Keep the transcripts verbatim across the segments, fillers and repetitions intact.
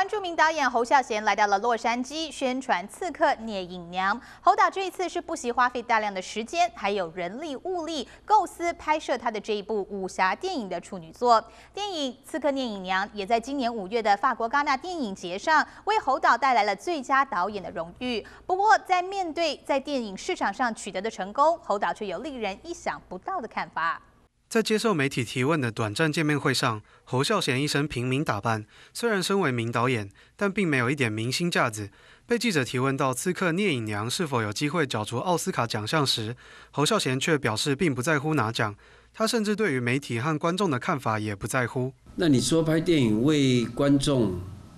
湾著名导演侯孝贤来到了洛杉矶宣传《刺客聂隐娘》。侯导这一次是不惜花费大量的时间，还有人力物力，构思拍摄他的这一部武侠电影的处女作。电影《刺客聂隐娘》也在今年五月的法国戛纳电影节上为侯导带来了最佳导演的荣誉。不过，在面对在电影市场上取得的成功，侯导却有令人意想不到的看法。 在接受媒体提问的短暂见面会上，侯孝贤一身平民打扮，虽然身为名导演，但并没有一点明星架子。被记者提问到《刺客聂隐娘》是否有机会角逐奥斯卡奖项时，侯孝贤却表示并不在乎拿奖，他甚至对于媒体和观众的看法也不在乎。 那你说拍电影为观众，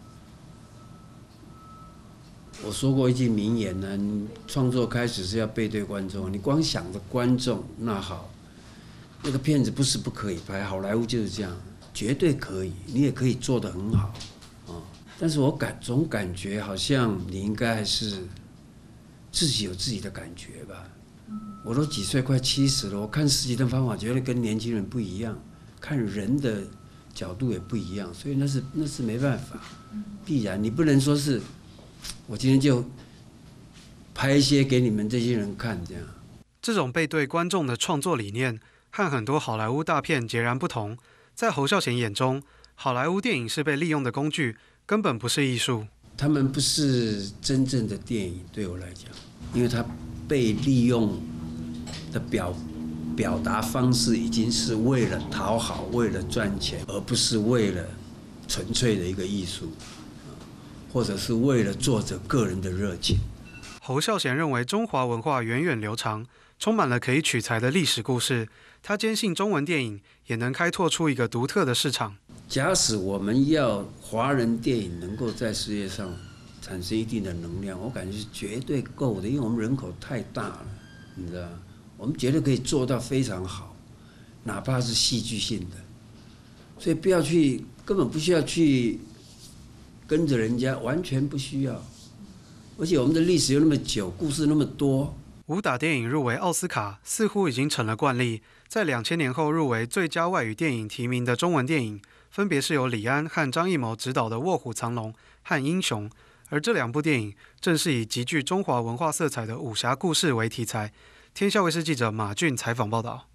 我说过一句名言呢、啊，你创作开始是要背对观众，你光想着观众，那好。 那个片子不是不可以拍，好莱坞就是这样，绝对可以，你也可以做得很好，啊！但是我感总感觉好像你应该还是自己有自己的感觉吧。我都几岁，快七十了，我看事情的方法绝对跟年轻人不一样，看人的角度也不一样，所以那是那是没办法，必然你不能说是，我今天就拍一些给你们这些人看这样。 这种背对观众的创作理念。 和很多好莱坞大片截然不同，在侯孝贤眼中，好莱坞电影是被利用的工具，根本不是艺术。 他们不是真正的电影，对我来讲，因为他被利用的表表达方式已经是为了讨好、为了赚钱，而不是为了纯粹的一个艺术，或者是为了作者个人的热情。 侯孝贤认为中华文化源远流长，充满了可以取材的历史故事。 他坚信中文电影也能开拓出一个独特的市场。 假使我们要华人电影能够在世界上产生一定的能量，我感觉是绝对够的，因为我们人口太大了，你知道吗？我们绝对可以做到非常好，哪怕是戏剧性的。所以不要去，根本不需要去跟着人家，完全不需要。而且我们的历史又那么久，故事那么多。 武打电影入围奥斯卡，似乎已经成了惯例。在两千年后入围最佳外语电影提名的中文电影，分别是由李安和张艺谋执导的《卧虎藏龙》和《英雄》，而这两部电影正是以极具中华文化色彩的武侠故事为题材。天下卫视记者马俊采访报道。